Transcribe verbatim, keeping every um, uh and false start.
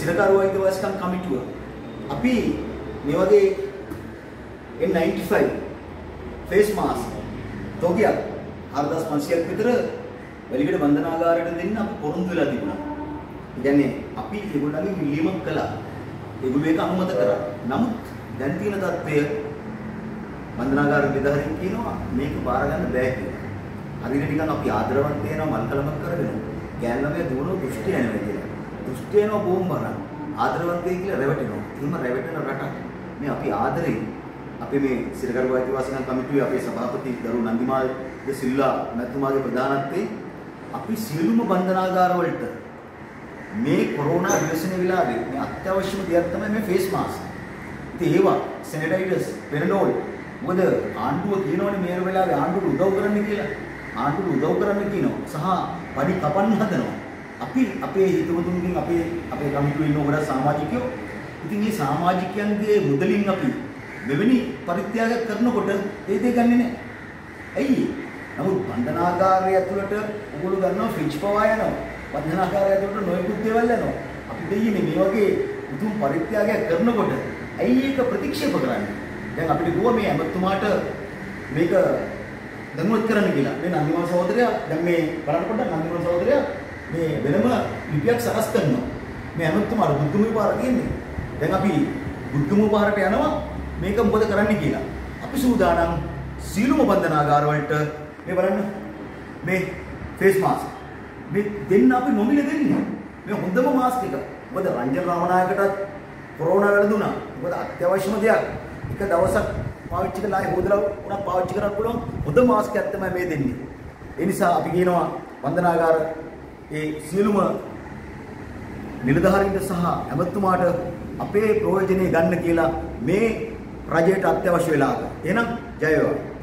සිරකරු අයිතිවාසිකම් කමිටුව අපි මේ වගේ N ninety-five ෆේස් මාස්ක් තෝගියක් හාරදාස් පන්සියයක් විතර වැලිකඩ බන්ධනාගාරයට දෙන්න අපි පොරොන්දු වෙලා තිබුණා. ඒ කියන්නේ අපි ඒගොල්ලන්ගේ ඉල්ලීමක් කළා. ඒගොල්ලෝ ඒක අනුමත කරා. නමුත් දැන් තියෙන තත්ත්වය බන්ධනාගාර නිලධාරීන් කියනවා මේක බාර ගන්න බෑ කියලා. හරියට නිකන් අපි ආදරවත් වෙනවා මල්කලමක් කරගෙන ගෑනලමේ දුවන දෘෂ්ටි යනවා කියලා. දෘෂ්ටි යනවා බෝම්බ බලන්න. ආදරවත් වෙයි කියලා රැවටෙනවා. එහෙම රැවටෙන රටක් මේ අපි ආදරේ අපි මේ සිරකරු අයිතිවාසිකම් කමිටුවේ අපේ සභාපති දරු නන්දිමාල් ද සිල්වා මැතිතුමාගේ ප්‍රධානත්වයෙන් අපි සියලුම බන්ධනාගාර වලට මේ කොරෝනා විශ්වසන වෙලාවේ මේ අත්‍යවශ්‍යම දෙයක් තමයි මේ ෆේස් මාස්ක්. ඉතින් ඒවා සැනිටයිසර්ස් පෙරඩෝල් මොකද ආණ්ඩුව කියනවනේ මේ වෙලාවේ ආණ්ඩුවට උදව් කරන්න කියලා. ආණ්ඩුවට උදව් කරන්න කියනවා සහ පඩි කපන්න හදනවා. අපි අපේ හිතවතුන්ගෙන් අපේ අපේ කමිටුවේ ඉන්න ගොඩක් සමාජිකයෝ ඉතින් මේ සමාජිකයන්ගේ මුදලින් අපි මෙවැනි පරිත්‍යාගයක් කරනකොට ඒ දේ ගන්නෙ නැහැ. ඇයි? නමුත් බන්ධනාගාරය ඇතුළට උගුළු ගන්නවා ෆ්‍රිජ් පවා යනවා. බන්ධනාගාරය ඇතුළට නොයෙකුත් දේවල් යනවා. අපි දෙයිනේ මේ වගේ උතුම් පරිත්‍යාගයක් කරනකොට ඇයි ඒක ප්‍රතික්ෂේප කරන්නේ? දැන් අපිට ගුව මේ ඇමතුමාට මේක දැනුවත් කරන්න කියලා. මේ නන්දිමාල් සහෝදරයා දැන් මේ බලන්න පොඩ්ඩක් නන්දිමාල් සහෝදරයා මේ වෙනම ලිපියක් සකස් කරනවා. මේ ඇමතුමාට බුද්ධමූල පාර තියෙන්නේ. දැන් අපි බුද්ධමූල පාරට යනවා මේක මොකද කරන්න කියලා. අපි සූදානම් සීලුම බන්ධනාගාර වලට මේ බලන්න මේ ෆේස් මාස්ක් මේ දෙන්න අපි නොමිලේ දෙන්නේ. මේ හොඳම මාස්ක් එක. මොකද රංජන රාමනායකටත් කොරෝනා වැළඳුණා. මොකද අත්‍යවශ්‍යම දෙයක්. එක දවසක් පාවිච්චි කරලා ආයෙ හොදලා උනත් පාවිච්චි කරන්න පුළුවන් හොඳ මාස්ක් එකක් තමයි මේ දෙන්නේ. ඒ නිසා අපි කියනවා බන්ධනාගාර ඒ සියලුම නිලධාරීන්ට සහ ඇමතුමාට අපේ ප්‍රයෝජනෙ ගන්න කියලා මේ රජයට අත්‍යවශ්‍ය වෙලාවක. එහෙනම් ජය වේවා.